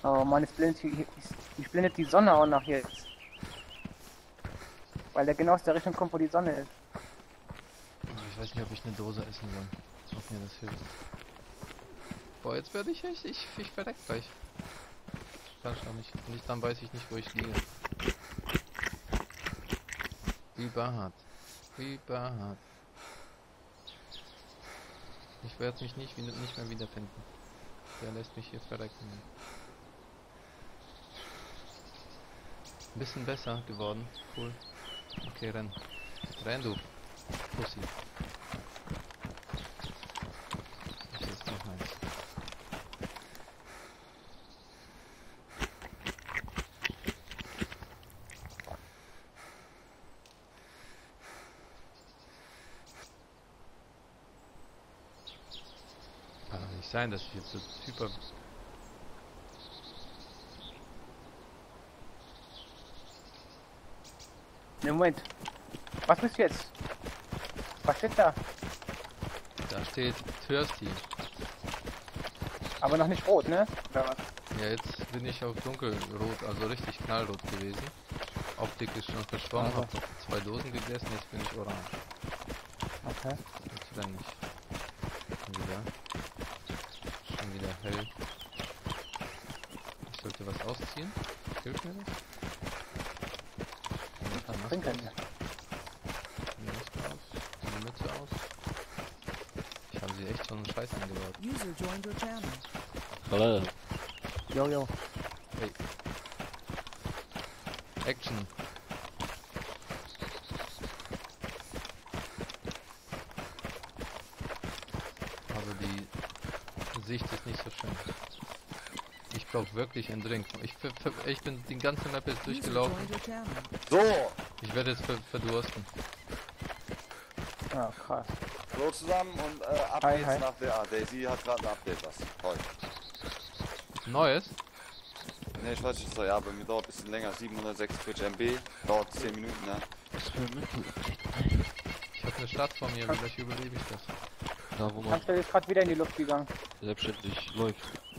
Oh Mann, ich blendet die Sonne auch noch jetzt. Weil der genau aus der Richtung kommt, wo die Sonne ist. Ich weiß nicht, ob ich eine Dose essen soll. Ob mir das hilft. Boah, jetzt werde ich verreck gleich. Kann schon nicht. Und dann weiß ich nicht, wo ich liege. Überhart. Überhart. Ich werde mich nicht mehr wiederfinden. Der lässt mich hier verrecken. Ein bisschen besser geworden. Cool. Okay, renn. Renn du. Pussy. Ich jetzt noch eins. Kann doch nicht sein, dass ich jetzt so super... Ne, Moment. Was bist du jetzt? Was steht da? Da steht Thirsty. Aber noch nicht rot, ne? Oder was? Ja, jetzt bin ich auf dunkelrot, also richtig knallrot gewesen. Optik ist schon verschwommen, Also. hab noch 2 Dosen gegessen, jetzt bin ich orange. Okay. Jetzt renn ich. Schon wieder hell. Ich sollte was ausziehen. Hilft mir das? Trinken. Die Maske aus, die Mütze aus. Ich habe sie echt so einen Scheiß eingebaut. User joined your channel. Hallo. Jo. Hey. Action. Also die Sicht ist nicht so schön. Ich brauche wirklich einen Drink. Ich bin die ganze Map jetzt User durchgelaufen. joined your channel. So, Ich werde jetzt verdursten. Ah, krass. hallo zusammen und Hi, Updates hi. nach der Daisy hat gerade ein Update, was heute. Neues? Ne, ich weiß nicht, so, ja, bei mir dauert ein bisschen länger, 746 MB, dauert 10 Minuten, ne? Ich habe eine Stadt vor mir, vielleicht überlebe ich das. Da wo man Kannst du jetzt gerade wieder in die Luft gegangen? selbstständig läuft.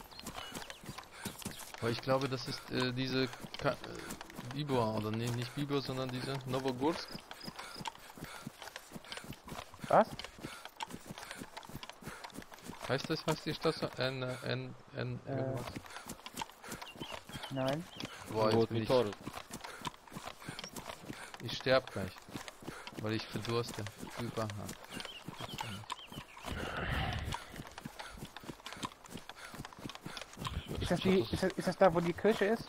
Aber ich glaube, das ist diese Bibor, oder nee, nicht Bibor, sondern diese Novogorsk. Was? Heißt die Stadt so? Irgendwas? Nein. Boah, jetzt bin Mitoris. ich sterb gleich. Weil ich verdurste. Überhart. Ist das da, wo die Kirche ist?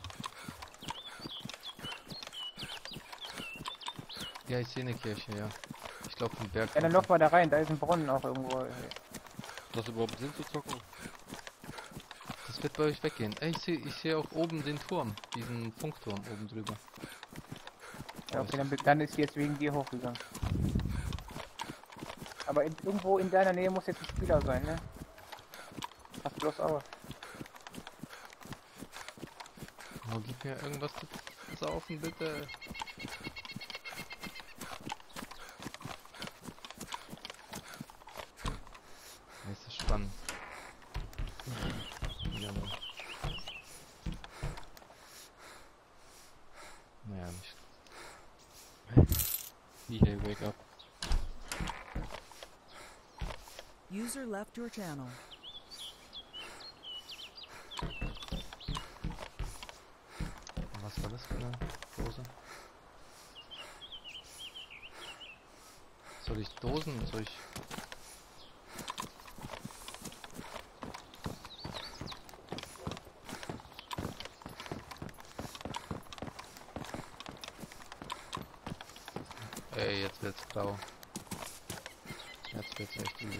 Ja, ich sehe eine Kirche, ja. Ich glaube, ein Berg. Ja, dann lauf mal da rein, da ist ein Brunnen auch irgendwo. Das überhaupt Sinn zu zocken? Das wird bei euch weggehen. Ey, ich sehe auch oben den Turm. Diesen Funkturm oben drüber. Ja, okay, dann ist sie jetzt wegen dir hochgegangen. Aber irgendwo in deiner Nähe muss jetzt ein Spieler sein, ne? Pass bloß auf. Oh, gib mir irgendwas zu saufen, bitte. Das ist spannend. Ja, ne. Naja, nicht. Hey, wake up. User left your channel. Was war das für eine Dose? Soll ich Dosen? Soll ich... Ey, jetzt wird's grau. Jetzt wird's echt übel.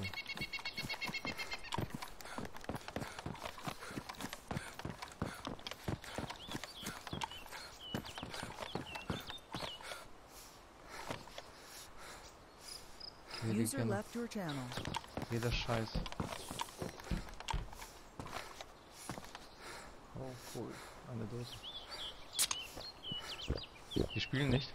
User left your channel. Jeder Scheiß. Oh, cool. Eine Dose. Die spielen nicht.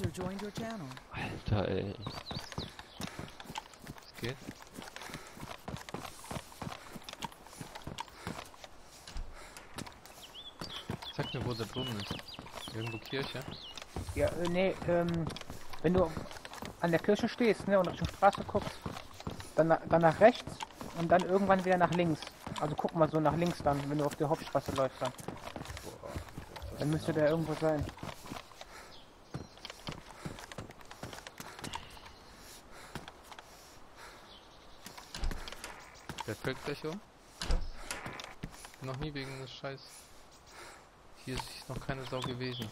User joined your channel. Alter, ey. Es geht. Sag mir, wo der Brunnen ist. Irgendwo Kirche? Ja, nee, wenn du an der Kirche stehst, ne, und Richtung Straße guckst, dann nach rechts und dann irgendwann wieder nach links. Also guck mal so nach links dann, wenn du auf der Hauptstraße läufst dann. Boah, Dann müsste der irgendwo sein. Der fällt gleich um? Noch nie wegen des Scheiß. Hier ist noch keine Sau gewesen.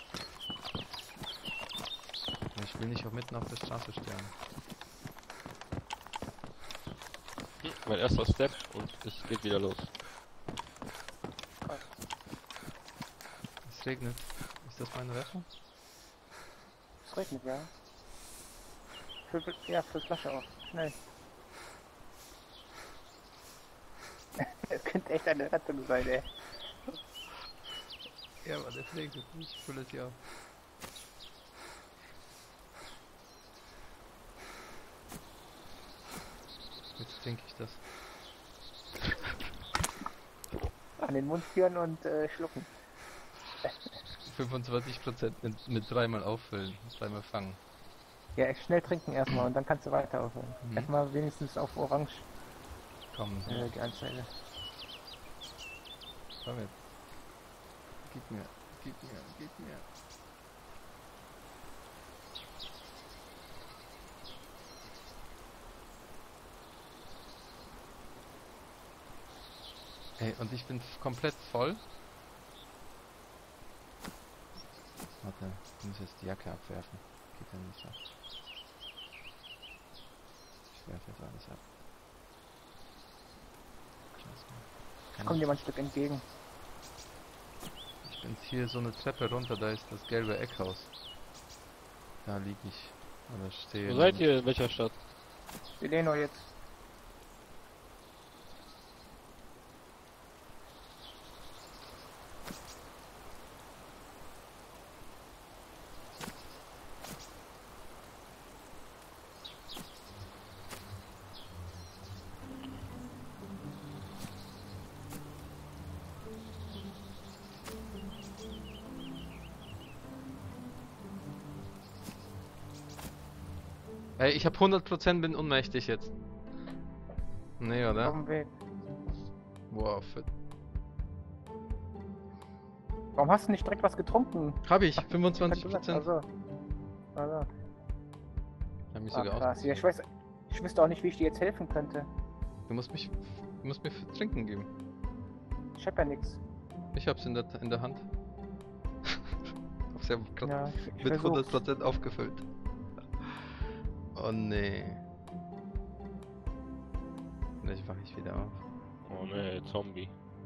Ich will nicht auch mitten auf der Straße sterben. Mein erster Step und es geht wieder los. Es regnet. Ist das meine Rettung? Es regnet, ja. Füll Flasche auf. Schnell. Das könnte echt eine Rettung sein, ey. Ja, aber das regnet. Ich fülle es hier auf. Jetzt trinke ich das. An den Mund führen und schlucken. 25% mit dreimal auffüllen, dreimal fangen. Ja, echt schnell trinken erstmal und dann kannst du weiter aufhören. Mhm. Erstmal wenigstens auf Orange Komm, die Anzeige. komm jetzt. Gib mir, gib mir, gib mir. Ey, und ich bin komplett voll. Warte, ich muss jetzt die Jacke abwerfen. Geht ja nicht ab. Ich werfe jetzt alles ab. Scheiße. Kommt dir mal ein Stück entgegen. Ich bin hier so eine Treppe runter, da ist das gelbe Eckhaus. Da lieg ich. Oder stehe. Wo seid ihr? In welcher Stadt? Seleno jetzt. Ey, ich hab 100% bin ohnmächtig jetzt. Nee, Auf oder? dem Weg. Wow, Warum hast du nicht direkt was getrunken? hab ich, Ach, 25%. Also. Hab mich Ah, sogar krass. Ja, ich wüsste auch nicht, wie ich dir jetzt helfen könnte. Du musst mir für trinken geben. Ich hab ja nichts. Ich hab's in der Hand. Hab's ja grad Ja, ich mit versuch's. 100% aufgefüllt. Oh nee. Vielleicht wache ich wieder auf. Oh ne, Zombie.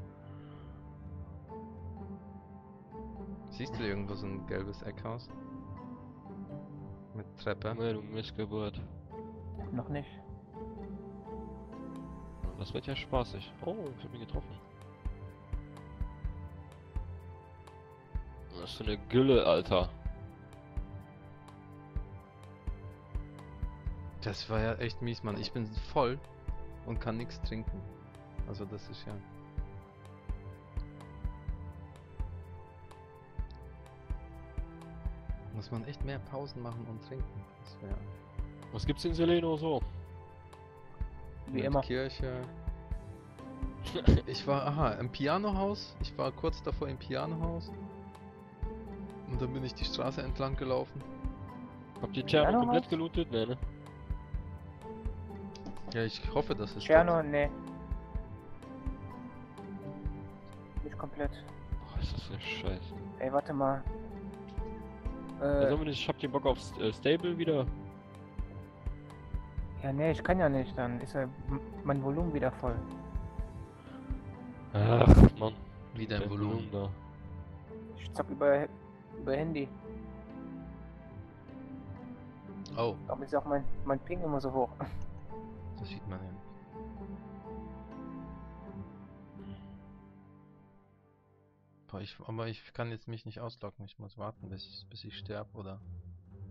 Siehst du irgendwo so ein gelbes Eckhaus? Mit Treppe? Ne, du Missgeburt. Noch nicht. Das wird ja spaßig. Oh, ich hab ihn getroffen. Das ist so eine Gülle, Alter. Das war ja echt mies, Mann. Ich bin voll und kann nichts trinken. Also das ist ja... Muss man echt mehr Pausen machen und trinken. Das wäre... Was gibt's in Seleno so? Wie Mit immer. Kirche. Ich war, im Pianohaus. Ich war kurz davor im Pianohaus. Und dann bin ich die Straße entlang gelaufen. Habt ihr Tscherno Pianohaus? komplett gelootet? Nee, ne? Ja, ich hoffe, dass es Tscherno, nee. Nicht komplett. Boah, ist das für Scheiße. Ey, warte mal. Also, habt ihr Bock auf Stable wieder? Ja, nee, ich kann ja nicht. Dann ist ja mein Volumen wieder voll. Ach, Mann. Wie dein Volumen. da. Ich zock über Handy. Oh, Darum ist auch mein Ping immer so hoch. das sieht man ja. Boah, aber ich kann jetzt mich nicht ausloggen. Ich muss warten, bis ich sterbe oder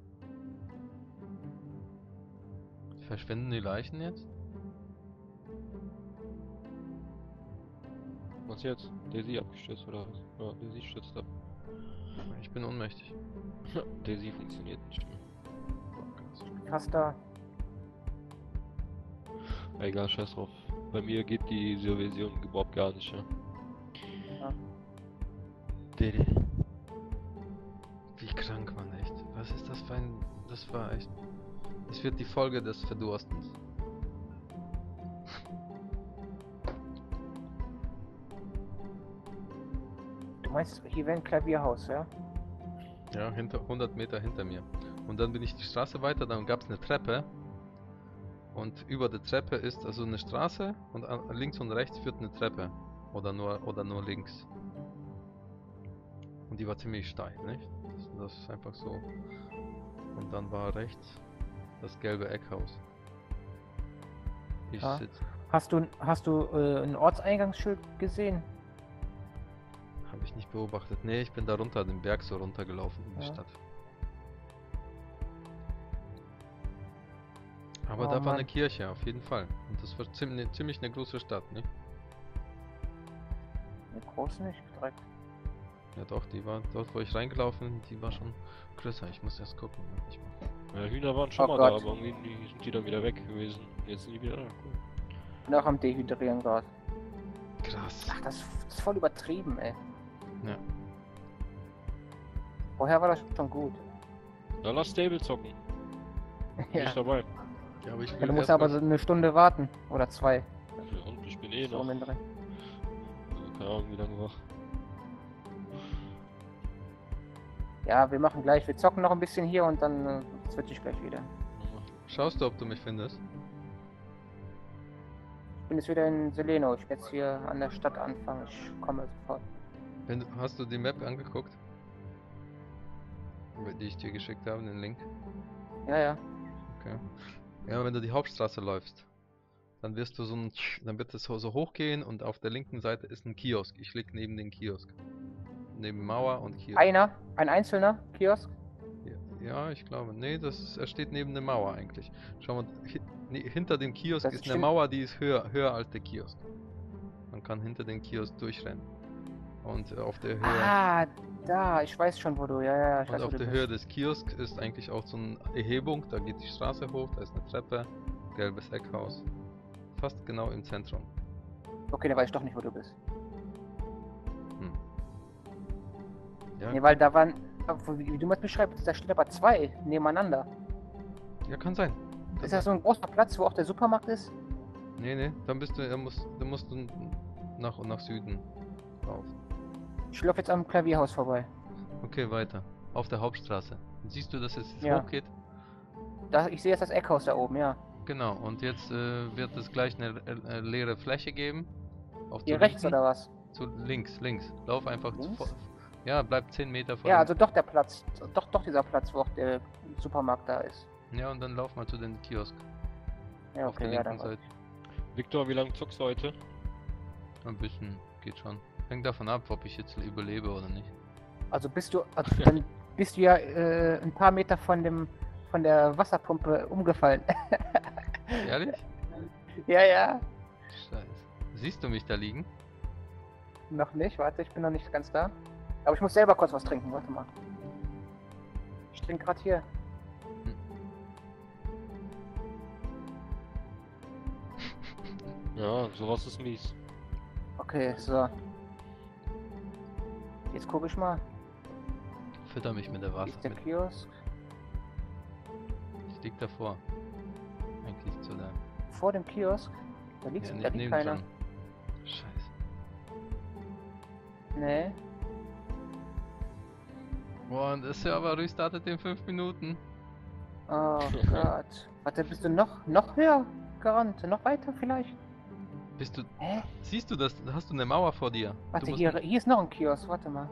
Verschwinden die Leichen jetzt? Was jetzt? Daisy abgestürzt oder was? Ja, Daisy stürzt ab. Ich bin ohnmächtig. Daisy funktioniert nicht mehr. Fast da. Egal, scheiß drauf. Bei mir geht diese Version überhaupt gar nicht, ja. Ja. Dede. Wie krank, Mann, echt. Was ist das für ein... Das war echt... Das wird die Folge des Verdurstens. Du meinst, hier wäre ein Klavierhaus, ja? Ja, 100 Meter hinter mir. Und dann bin ich die Straße weiter, dann gab es eine Treppe. Und über der Treppe ist also eine Straße und links und rechts führt eine Treppe. Oder nur links. Und die war ziemlich steil, nicht? Das ist einfach so. Und dann war rechts das gelbe Eckhaus. Ich Ja. sitze. Hast du ein Ortseingangsschild gesehen? Habe ich nicht beobachtet. Nee, ich bin da runter, den Berg so runtergelaufen in die Ja. Stadt. Aber Oh da war Mann. eine Kirche, auf jeden Fall. Und das war ziemlich eine große Stadt, ne? Ne, groß nicht, direkt. Ja doch, die war dort, wo ich reingelaufen bin, die war schon größer. Ich muss erst gucken. Ja, Hühner waren schon Oh mal da, Gott. aber irgendwie sind die dann wieder weg gewesen. Jetzt sind die wieder da. Cool. Bin auch am Dehydrieren gerade. Krass. Ach, das ist voll übertrieben, ey. Ja. Vorher war das schon gut. Dann lass Stable zocken. Bin Ja. ich dabei. Ja, aber ich Ja, will du musst erst aber mal- so eine Stunde warten. Oder 2. Ja, und ich bin eh So noch. mindere. Also, keine Ahnung, wie lange wach. Ja, wir machen gleich. Wir zocken noch ein bisschen hier und dann switch ich gleich wieder. Schaust du, ob du mich findest? Ich bin jetzt wieder in Seleno. Ich werde jetzt hier an der Stadt anfangen. Ich komme sofort. Hast du die Map angeguckt? Die ich dir geschickt habe, den Link. Ja, ja. Okay. Ja, wenn du die Hauptstraße läufst, dann wirst du dann wird es so hochgehen und auf der linken Seite ist ein Kiosk. Ich lieg neben den Kiosk. Neben Mauer und Kiosk. Ein einzelner Kiosk. Ja, ich glaube. Nee, er steht neben der Mauer eigentlich. Schau mal, hinter dem Kiosk Das ist eine stimmt. Mauer, die ist höher als der Kiosk. Man kann hinter den Kiosk durchrennen. Und auf der Höhe. Ah, da. Ich weiß schon, wo du. Ja, ich Und weiß, wo auf du der bist. Höhe des Kiosks ist eigentlich auch so eine Erhebung, da geht die Straße hoch, da ist eine Treppe, gelbes Eckhaus. Fast genau im Zentrum. Okay, dann weiß ich doch nicht, wo du bist. Ja, Nee, weil da waren. Wie du mir das beschreibst, da steht aber 2 nebeneinander. ja, kann sein. Ist das so ein großer Platz, wo auch der Supermarkt ist? Nee, dann musst du nach Süden rauf. Ich laufe jetzt am Klavierhaus vorbei. Okay, weiter. Auf der Hauptstraße. Siehst du, dass es jetzt Ja. hochgeht? Ich sehe jetzt das Eckhaus da oben, ja. Genau, und jetzt wird es gleich eine leere Fläche geben. Hier rechts oder was? Zu links. Lauf einfach Links? Ja, bleib 10 Meter vor Ja, dem- also doch der Platz. Doch dieser Platz, wo auch der Supermarkt da ist. Ja, und dann lauf mal zu den Kiosk. Ja, Auf der okay, ja, linken dann. Seite. Victor, wie lange zockst du heute? Ein bisschen, geht schon. Hängt davon ab, ob ich jetzt überlebe oder nicht. Also dann bist du ja ein paar Meter von der Wasserpumpe umgefallen. Ehrlich? Ja. Scheiße. Siehst du mich da liegen? Noch nicht, warte, ich bin noch nicht ganz da. Aber ich muss selber kurz was trinken, warte mal. Ich trinke gerade hier. Ja, sowas ist mies. Okay, so. Jetzt gucke ich mal. Fütter mich mit der Hier Wasser. ist der Kiosk. Ich lieg davor. Eigentlich zu der. Vor dem Kiosk. Da liegt keiner. nebendran. Scheiße. Nee. Boah, und der Server restartet in 5 Minuten. Oh Gott. Warte, bist du noch höher gerannt? Noch weiter vielleicht? Bist du. Hä? Siehst du das? Hast du eine Mauer vor dir? Warte, Du musst hier ist noch ein Kiosk, warte mal.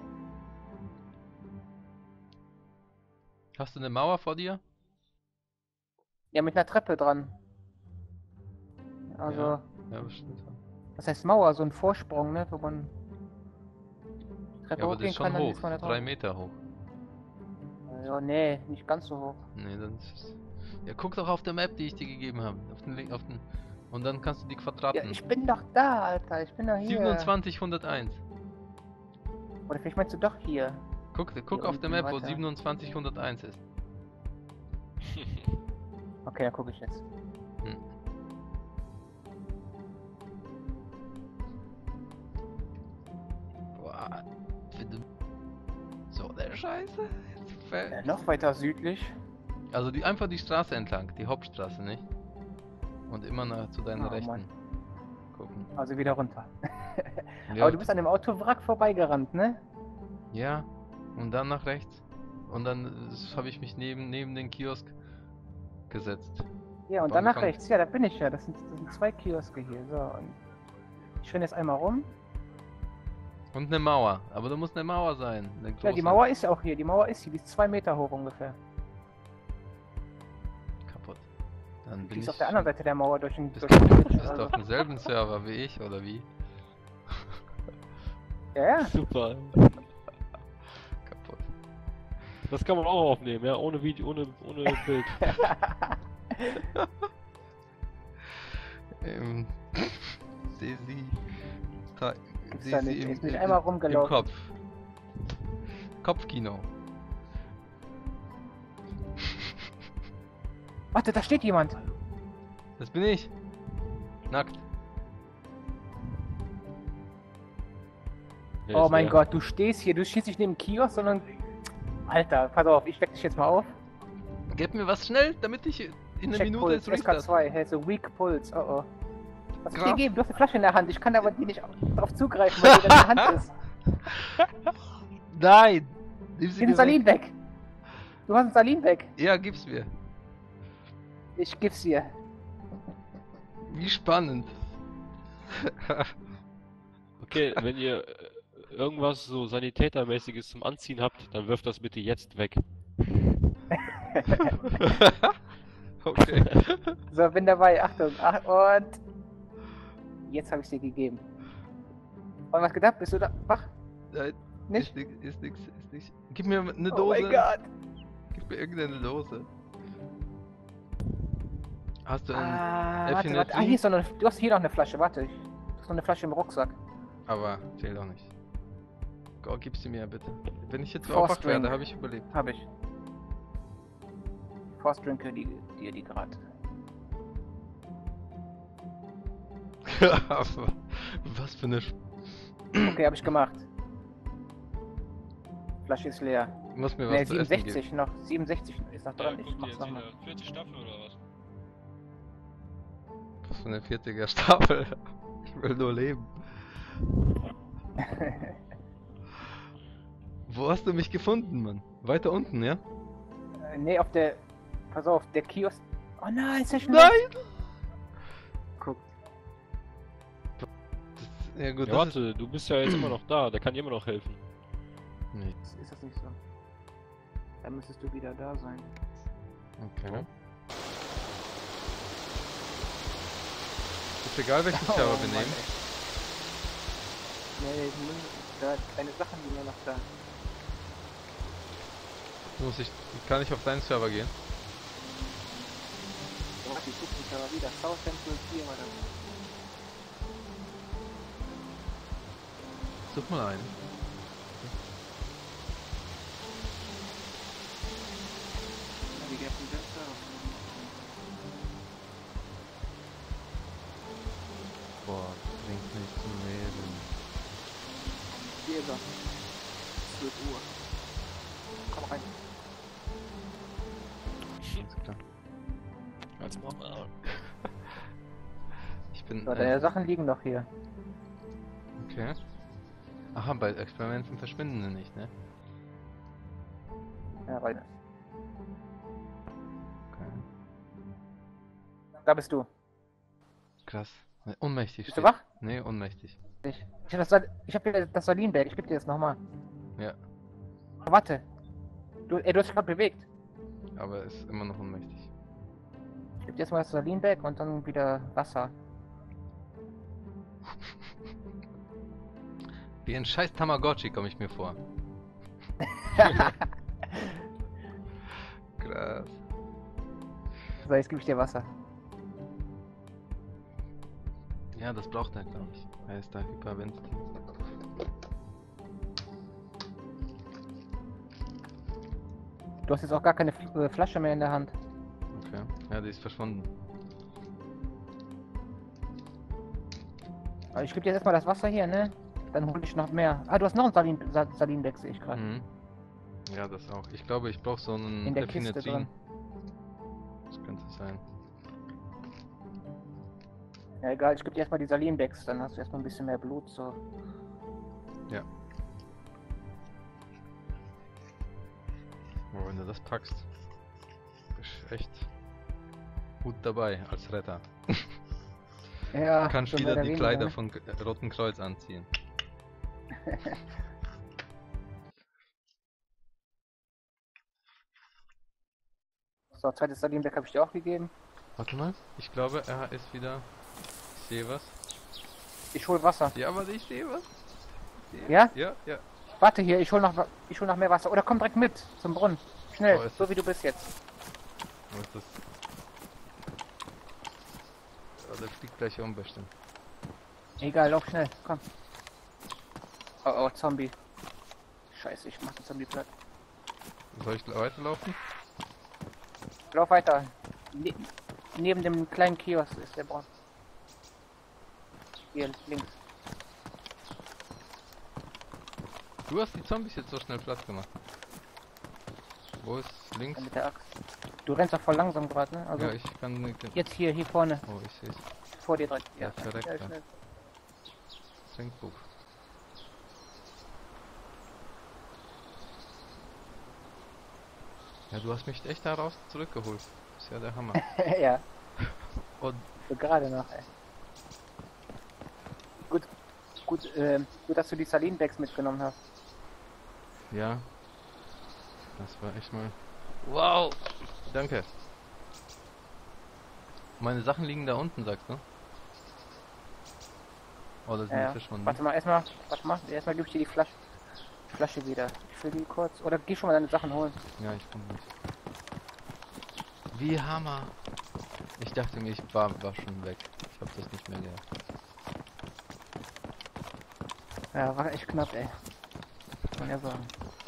Hast du eine Mauer vor dir? Ja, mit einer Treppe dran. Also, Ja, bestimmt. was heißt Mauer? So ein Vorsprung, ne? Wo man Treppe Ja, aber das hochgehen ist schon kann, dann hoch. ist man da 3 drauf. Meter hoch. Ja, nee, nicht ganz so hoch. Nee, dann ist es. Ja, guck doch auf der Map, die ich dir gegeben habe. Und dann kannst du die Ja, Quadraten. ich bin doch da, Alter. Ich bin doch hier. 27101. Oder vielleicht meinst du doch hier. Guck Hier auf der unten Map, wo weiter. 27101 ist. Okay, dann gucke ich jetzt. Hm. Boah, finde so der Scheiße. Noch weiter südlich. Also einfach die Straße entlang, die Hauptstraße, nicht? Und immer zu deiner Oh, Rechten. Mann. Gucken. Also wieder runter. Ja, Aber du bist an dem Autowrack vorbeigerannt, ne? ja, und dann nach rechts. Und dann habe ich mich neben den Kiosk gesetzt. Ja, und dann nach Anfang. rechts. Ja, da bin ich ja. Das sind 2 Kioske hier. So, und ich renne jetzt einmal rum. Und eine Mauer. Aber da muss eine Mauer sein. Eine Ja, die große. Mauer ist auch hier. Die Mauer ist hier. Die ist 2 Meter hoch ungefähr. Kaputt. Dann Die bin ist ich auf der anderen Seite der Mauer durch den... Bist Durch den du bist also, auf demselben Server wie ich, oder wie? ja, ja. Super. Kaputt. Das kann man auch aufnehmen, ja, ohne Video, ohne Bild. Sehe sie. Gibt's Sehe da sie nicht. im, Jetzt bin ich im, einmal im rumgelaufen. Kopf. Kopfkino. Warte, da steht jemand. Das bin ich. Nackt. Wer Oh ist mein der? Gott, du stehst nicht neben dem Kiosk, sondern... Alter, pass auf, ich weck dich jetzt mal auf. Gib mir was schnell, damit ich in einer Check Minute Puls, jetzt restart. SK2, hey, so Weak Pulse, oh oh. Was soll ich Graf. dir geben? Du hast eine Flasche in der Hand, ich kann aber die nicht drauf zugreifen, weil die in der Hand ist. Nein! Nimm sie Nimm mir Salin weg. weg! Du hast einen Salin weg! Ja, gib's mir. Ich gib's dir. Wie spannend. Okay, wenn ihr irgendwas so Sanitätermäßiges zum Anziehen habt, dann wirft das bitte jetzt weg. Okay. So, bin dabei, Achtung, und... Jetzt habe ich dir gegeben. Und was gedacht? Bist du da wach? Nein, Nicht? Ist nix. Gib mir eine Oh Dose. mein Gott! Gib mir irgendeine Dose. Hast du einen Warte, warte. Ah, hier ist noch eine, du hast hier noch eine Flasche, warte. Du hast noch eine Flasche im Rucksack. Aber zählt auch nicht. Oh, gib sie mir bitte. Wenn ich jetzt Force aufwach werde, Drink. habe ich überlebt. Hab ich. Force Drinke dir die gerade. Was für eine... Okay, hab ich gemacht. Flasche ist leer. Du musst mir was Ne, zu essen geben. 67 noch. 67 ist noch dran. Ich mach's nochmal. 40 Staffel oder was? Was für eine 40er Staffel. Ich will nur leben. Wo hast du mich gefunden, Mann? Weiter unten, ja? Ne, auf der. Pass auf, der Kiosk. Oh nein, ist ja schon. Nein! Guck. Ja gut, Ja, das ist... warte, du bist ja jetzt immer noch da, der kann dir immer noch helfen. Nee. Ist das nicht so? Dann müsstest du wieder da sein. Okay. Ist egal, welchen Server wir nehmen. Ne, deine Sachen liegen ja noch da. Kann ich auf deinen Server gehen? Warte, ich guck mich aber wieder. South Central 4 war das. Such mal einen. Navigation Center. Boah, das bringt mich zum Leben. Hier ist er. 12 Uhr. Komm rein. Alles klar. Als Mama. Ich bin... So, deine Sachen liegen noch hier. Okay. Aha, bei Experimenten verschwinden sie nicht, ne? Ja, rein. Okay. Da bist du. Krass. Ohnmächtig Bist du steht. wach? Nee, ohnmächtig. Ich hab dir das Salinberg. Ich geb dir das nochmal. Ja, Warte. Du hast dich gerade bewegt. aber ist immer noch ohnmächtig. Ich geb dir jetzt mal das Salinberg und dann wieder Wasser. Wie ein scheiß Tamagotchi komme ich mir vor. Krass. So, jetzt gebe ich dir Wasser. Ja, das braucht er, glaube ich. Er ist da hyperventiert. Du hast jetzt auch gar keine Flasche mehr in der Hand. Okay. Ja, die ist verschwunden. Aber ich gebe dir jetzt erstmal das Wasser hier, ne? Dann hole ich noch mehr. Ah, du hast noch einen Salindeck, sehe ich gerade. Mhm. Ja, das auch. Ich glaube, ich brauche so einen In der Kiste Epinezin. drin. Das könnte sein. Ja, egal, ich gebe dir erstmal die Salindecks, dann hast du erstmal ein bisschen mehr Blut, so. Ja. Oh, wenn du das packst, bist du echt gut dabei als Retter. Ja, Kannst so mehr wieder oder die weniger, Kleider ne? von Roten Kreuz anziehen. So, zweites Salindeck habe ich dir auch gegeben. Warte mal, ich glaube, er ist wieder. Ich sehe was. Ich hol Wasser. Ja, aber ich sehe was. Ja? Ja, ja. Warte hier, ich hol noch mehr Wasser. Oder komm direkt mit zum Brunnen. Schnell, Oh, ist so das- wie du bist jetzt. Was ist das? Oh, der fliegt gleich um bestimmt. Egal, lauf schnell, komm. Oh, oh, Zombie. Scheiße, ich mach den Zombie platt. Soll ich weiterlaufen? Lauf weiter. Neben dem kleinen Kiosk ist der Brunnen. Hier, links. Du hast die Zombies jetzt so schnell platt gemacht. Wo ist links? Mit der Axt. Du rennst doch voll langsam gerade, ne? Also Ja, ich kann nicht. jetzt hier vorne. Oh, ich sehe es. Vor dir direkt. Ja, verreckt, schnell, ja. schnell. Trinkbuch. Ja, du hast mich echt da raus zurückgeholt. Ist ja der Hammer. Ja, Und so gerade noch, ey. Gut, gut, dass du die Salinbags mitgenommen hast. ja. Das war echt mal. Wow! Danke. Meine Sachen liegen da unten, sagst du? Oh, da sind Ja, die verschwunden. warte mal, erstmal gebe ich dir die Flasche wieder. Ich will die kurz. Oder geh schon mal deine Sachen holen. Ja, ich komme nicht. Wie Hammer! Ich dachte mir, ich war schon weg. Ich hab das nicht mehr gehabt. Ja, war echt knapp, ey. Kann man ja sagen.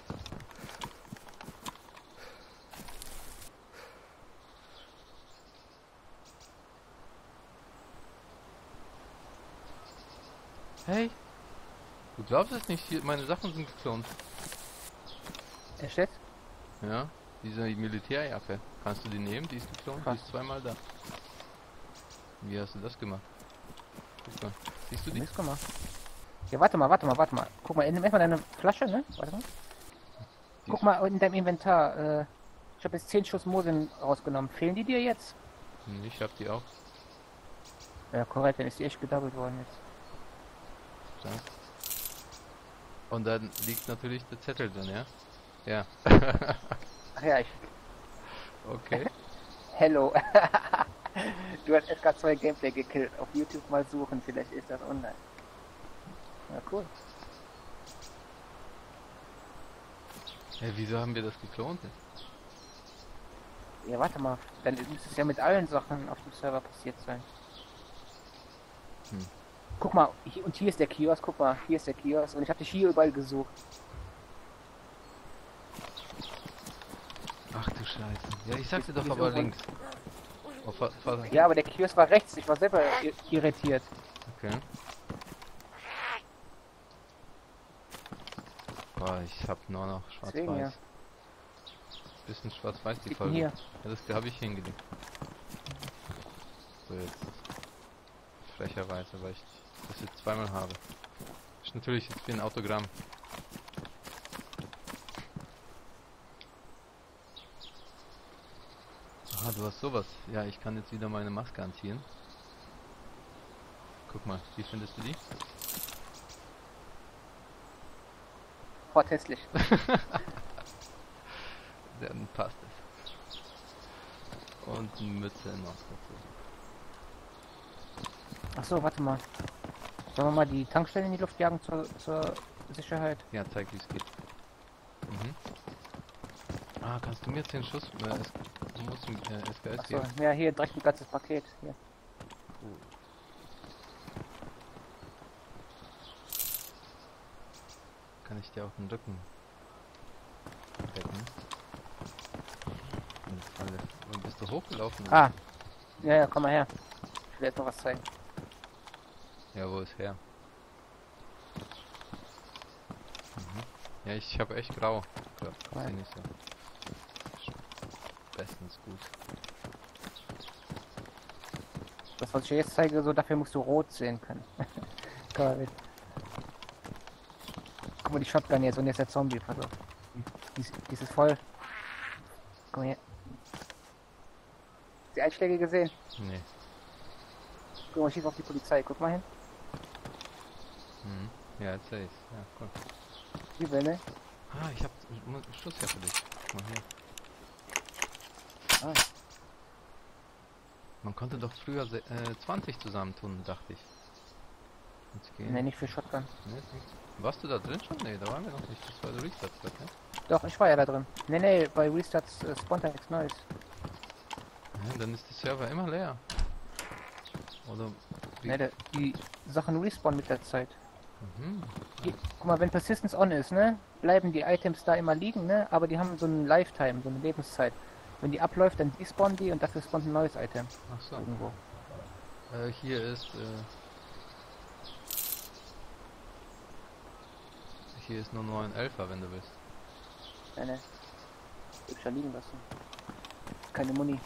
Hey! Du glaubst es nicht, hier, meine Sachen sind geklont. Echt jetzt? Ja, diese Militärjacke. Kannst du die nehmen? Die ist geklont, die Krass. ist zweimal da. Wie hast du das gemacht? Guck mal. Siehst du die? Nichts gemacht. Ja, warte mal. Guck mal, nimm erstmal deine Flasche, ne? Warte mal. Die Guck ist- mal in deinem Inventar. Ich habe jetzt 10 Schuss Mosin rausgenommen. Fehlen die dir jetzt? Ich hab die auch. Ja, korrekt, dann ist die echt gedoubled worden jetzt. Da. Und dann liegt natürlich der Zettel drin, ja? Ja. Ach ja, Okay. Hello. Du hast SK2 Gameplay gekillt. Auf YouTube mal suchen, vielleicht ist das online. Ja, cool. Hey, wieso haben wir das geklont? Ja, warte mal. Dann muss es ja mit allen Sachen auf dem Server passiert sein. Hm. Guck mal, und hier ist der Kiosk. Guck mal, hier ist der Kiosk. Und ich habe dich hier überall gesucht. Ach du Scheiße. Ja, ich sagte Ist- doch ist aber irgendwo- links. Oh, Ja, aber der Kiosk war rechts. Ich war selber irritiert. Okay. Boah, ich hab nur noch Deswegen, ja. schwarz-weiß. Bisschen schwarz-weiß die Liegt denn Folge. hier? Ja, das habe ich hingelegt. So jetzt. Frecherweise, weil ich das jetzt zweimal habe. Ist natürlich jetzt wie ein Autogramm. Ah, du hast sowas. Ja, ich kann jetzt wieder meine Maske anziehen. Guck mal, wie findest du die? Hot hässlich. Dann passt es. Und eine Mütze noch dazu. Achso, warte mal. Sollen wir mal die Tankstelle in die Luft jagen zur Sicherheit? Ja, zeig wie es geht. Mhm. Ah, kannst du mir 10 Schuss muss ein SKS Achso, geben. ja, hier direkt ein ganzes Paket. Hier. Kann ich dir auf den Rücken decken? Und bist du hochgelaufen? Ah, ja, komm mal her. Ich will jetzt noch was zeigen. Ja, wo ist her? Ja, ich habe echt grau. Ja, Cool. seh nicht so. Bestens gut. Das, was ich dir jetzt zeige, so dafür musst du rot sehen können. Komm mal mit. Guck mal die Shotgun jetzt und jetzt der Zombie, pass auf. Die ist voll. Komm her. Die Einschläge gesehen? Nee. Guck mal, schieß auf die Polizei, guck mal hin. Mhm. Ja, jetzt seh ich's. Ja, cool. Übel, ne? Ah, ich hab Schuss ja für dich. Mal hier. Ah. Man konnte doch früher 20 zusammentun, dachte ich. Jetzt gehen. Ne, nicht für Shotgun. Nee, nicht. Warst du da drin schon? Nee, da waren wir noch nicht. Das war der Restart, ne? Doch, ich war ja da drin. Ne, bei Restarts spawnt da nichts Neues. Ja, dann ist der Server immer leer. Oder wie? Ne, die Sachen respawnen mit der Zeit. Mhm. Guck mal, wenn Persistence on ist, ne, bleiben die Items da immer liegen, ne, aber die haben so einen Lifetime, so eine Lebenszeit. Wenn die abläuft, dann despawnen die und dafür spawnt ein neues Item Ach so. irgendwo. Hier ist hier ist nur 911er, wenn du willst. Ne. Hab ich da liegen lassen. Keine Muni.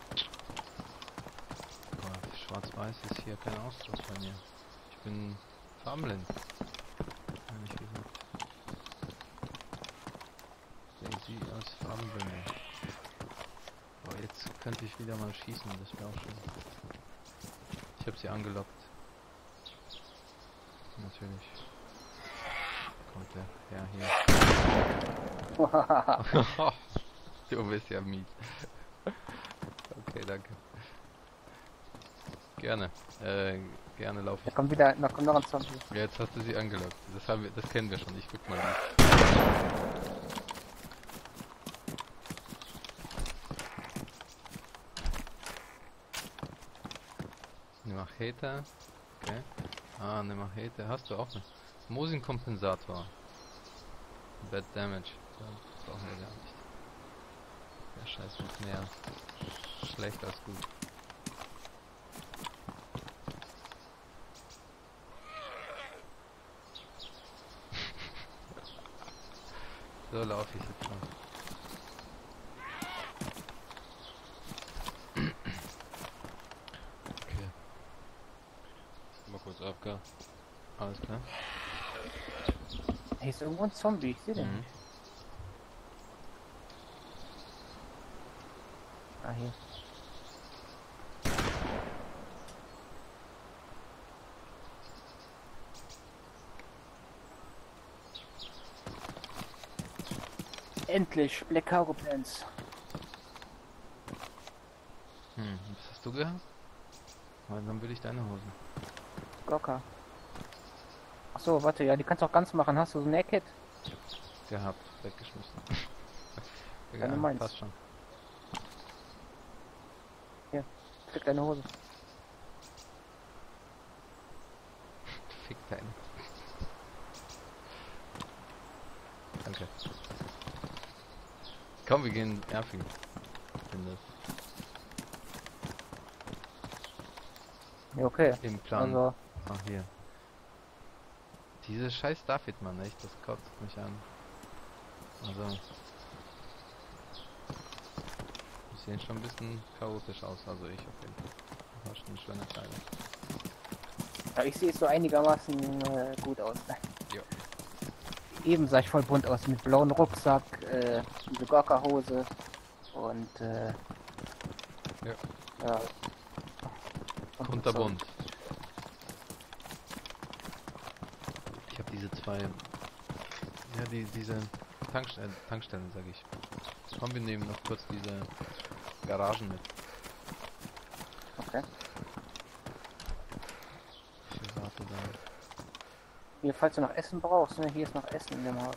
Aber schwarz-weiß ist hier kein Ausdruck bei mir. Ich bin farbenblind. Ehrlich gesagt. Daisy als farbenblind. Aber jetzt könnte ich wieder mal schießen, das wäre auch schön. Ich habe sie angelockt. Natürlich. Kommt der hier. Du bist ja mies. Okay, danke. Gerne. Gerne laufe Da ich. kommt wieder kommt noch ein Zombie. Ja, jetzt hast du sie angelockt. Das kennen wir schon. Ich guck mal. Eine Machete. Okay. Ah, eine Machete. Hast du auch eine. Mosin-Kompensator. Bad Damage. Ja, brauchen wir gar nicht. Der Scheiß ist mehr schlecht als gut. So laufe ich jetzt mal. Okay, Mal kurz AFK. alles klar. Hier ist irgendwo ein Zombie, ich sehe den Mhm. nicht. Ah, hier. Endlich, Black Cargo Plans. Was hast du gehabt? Weil dann will ich deine Hosen. Locker. Achso, warte, ja, die kannst du auch ganz machen. Hast du so ein Naked? Gehabt, weggeschmissen. Deine Egal, meins. passt schon. Krieg deine Hose. Fick deine. Danke. Komm, wir gehen Erfing. Finde Ja, okay. im Plan. Also, Ach, hier. Diese scheiß David, Mann, echt, das kotzt mich an. Also. Die sehen schon ein bisschen chaotisch aus, also ich auf jeden Fall. Das war schon eine schöne Kleidung. ja, ich sehe so einigermaßen gut aus. Jo. Eben sah ich voll bunt aus, mit blauem Rucksack, diese Gorka-Hose und Ja. ja. Und Kunterbunt. Ich habe diese zwei, ja, diese Tankstellen, sag ich. Komm, wir nehmen noch kurz diese Garagen mit. Okay. Ich warte da. Hier, falls du noch Essen brauchst, ne, hier ist noch Essen in dem Haus.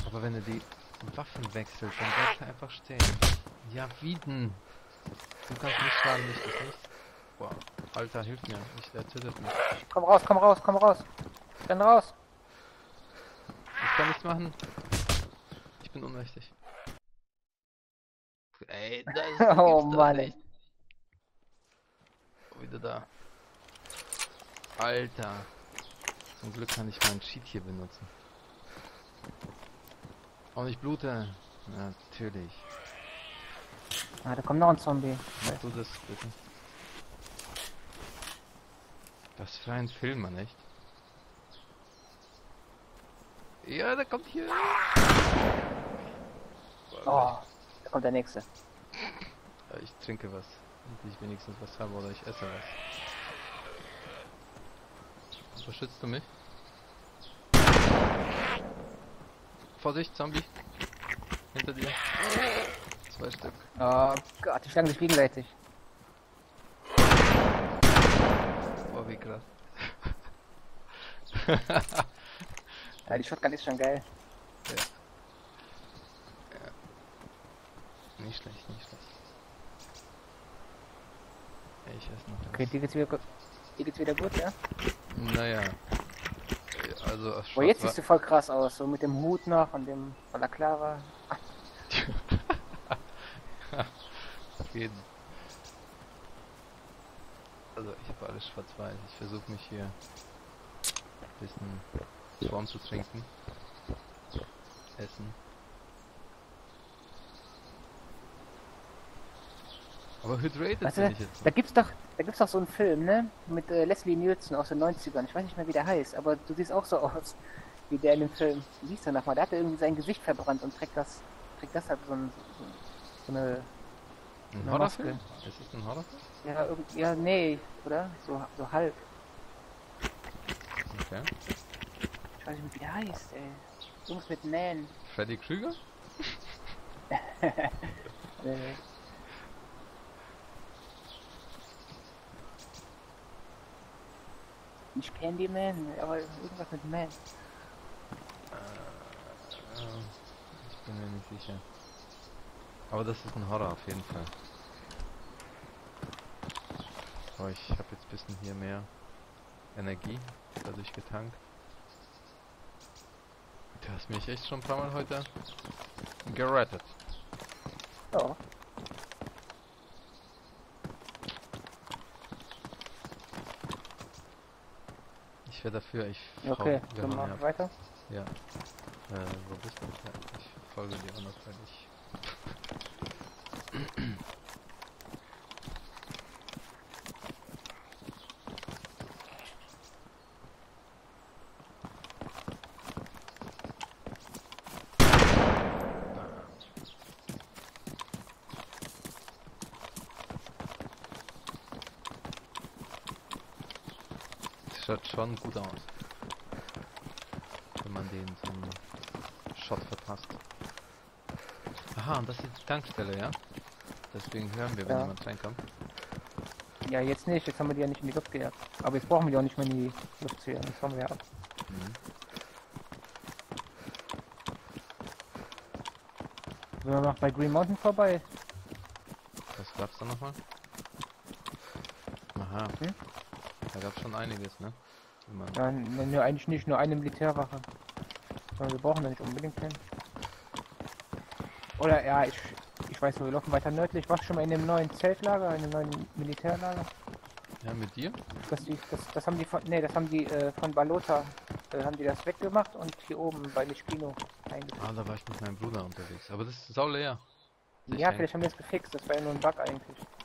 Aber wenn er die Waffen wechselt, dann bleibt er einfach stehen. Ja, wie denn? Du kannst mich schlagen, nicht das nicht. Boah, Alter, hilf mir. Er tötet mich. Komm raus, komm raus, komm raus. Renn raus. Ich kann nichts machen. Ich bin ohnmächtig. Ey, das Oh gibt's doch Mann, nicht. Oh, wieder da. Alter. Zum Glück kann ich meinen Cheat hier benutzen. Und ich blute. Natürlich. Ah, da kommt noch ein Zombie. Mach du das bitte. Das für ein Film, Mann, echt? Ja, da kommt hier. Oh, da kommt der nächste. Ja, ich trinke was. Und ich wenigstens was habe oder ich esse was. Unterstützt du mich? Vorsicht, Zombie. Hinter dir. 2 Stück. Oh Gott, die schlagen sich gegenseitig. Boah, wie krass. Ja, die Shotgun ist schon geil. Nicht schlecht, nicht schlecht. Ich esse noch was. Okay, dir geht's wieder gut, ja? Naja. Also auf Boah, jetzt siehst du voll krass aus, so mit dem Hut noch und dem Balaclava. Auf jeden. Also ich habe alles schwarz-weiß. Ich versuche mich hier ein bisschen warm zu trinken. Essen. Aber hydrated Weißt bin du, ich jetzt. da gibt's doch so einen Film, ne? Mit Leslie Nielsen aus den 90ern. Ich weiß nicht mehr, wie der heißt, aber du siehst auch so aus wie der in dem Film. Wie hieß der nochmal? Der hatte irgendwie sein Gesicht verbrannt und trägt das halt so eine Ein eine Horrorfilm? Maske. Ist es ein Horrorfilm? Ja, nee, oder? So halb. Okay. Ich weiß nicht mehr, wie der heißt, ey. Jungs mit Man. Freddy Krüger? Nicht Candyman, aber irgendwas mit Man. Ich bin mir nicht sicher. Aber das ist ein Horror auf jeden Fall. Aber ich habe jetzt ein bisschen hier mehr Energie dadurch getankt. Du hast mich echt schon ein paar Mal heute gerettet. Ja. Ich wäre dafür, ich Okay, wir dann hauen mal ab. weiter. Ja. Wo bist du? Ja, ich folge dir unauffällig. Schaut schon gut aus. Wenn man den so einen Shot verpasst. Aha, und das ist die Tankstelle, ja? Deswegen hören wir, wenn Ja. jemand reinkommt. Ja, jetzt nicht, jetzt haben wir die ja nicht in die Luft gejagt. Aber jetzt brauchen wir die auch nicht mehr in die Luft zu jagen, das haben wir ja ab. Mhm. Sind wir noch bei Green Mountain vorbei? Was gab's da nochmal? Aha. Hm? Da gab's schon einiges, ne? Wenn man Ja, ne, eigentlich nicht, nur eine Militärwache. Aber wir brauchen da nicht unbedingt hin. Oder ja, ich weiß, wir laufen weiter nördlich. Warst du schon mal in dem neuen Zeltlager, in dem neuen Militärlager? Ja, mit dir? Das haben die von, nee, das haben die von Balota, haben die das weggemacht und hier oben bei Lischkino eingeführt. Ah, da war ich mit meinem Bruder unterwegs. Aber das ist sau leer. Ja, vielleicht haben wir das gefixt, das war ja nur ein Bug eigentlich.